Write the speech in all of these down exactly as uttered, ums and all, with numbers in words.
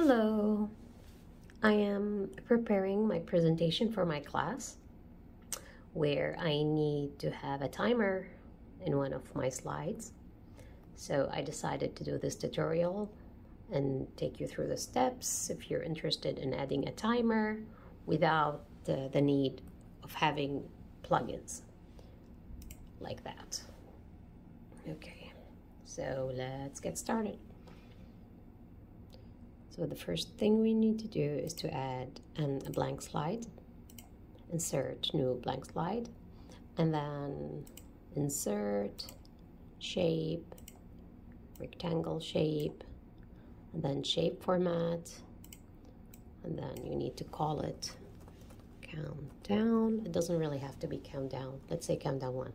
Hello, I am preparing my presentation for my class where I need to have a timer in one of my slides. So I decided to do this tutorial and take you through the steps if you're interested in adding a timer without the, the need of having plugins like that. Okay, so let's get started. So the first thing we need to do is to add an, a blank slide. Insert new blank slide, and then insert shape, rectangle shape, and then shape format, and then you need to call it countdown. It doesn't really have to be countdown. Let's say countdown one.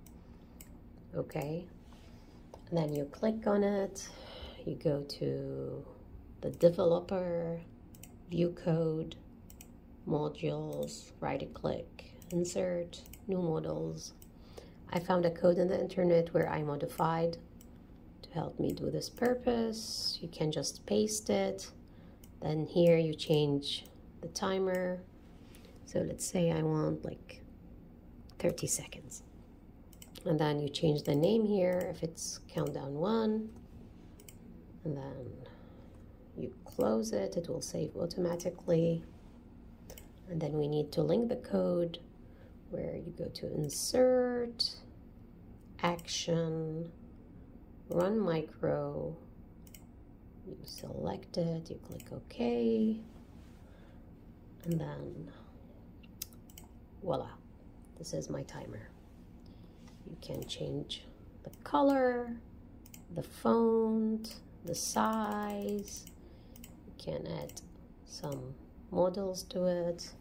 Okay, and then you click on it, you go to the developer, view code, modules, right click, insert, new models. I found a code on the internet where I modified to help me do this purpose. You can just paste it. Then here you change the timer. So let's say I want like thirty seconds. And then you change the name here if it's countdown one. And then you close it, it will save automatically. And then we need to link the code where you go to insert, action, run micro, you select it, you click OK, and then voila, this is my timer. You can change the color, the font, the size. You can add some models to it.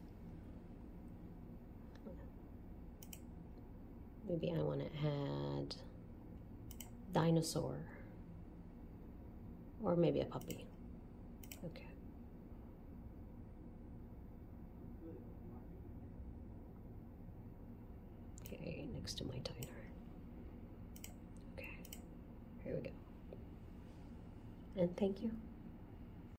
Maybe I want to add dinosaur or maybe a puppy. Okay. Okay, next to my timer. Okay, here we go. And thank you.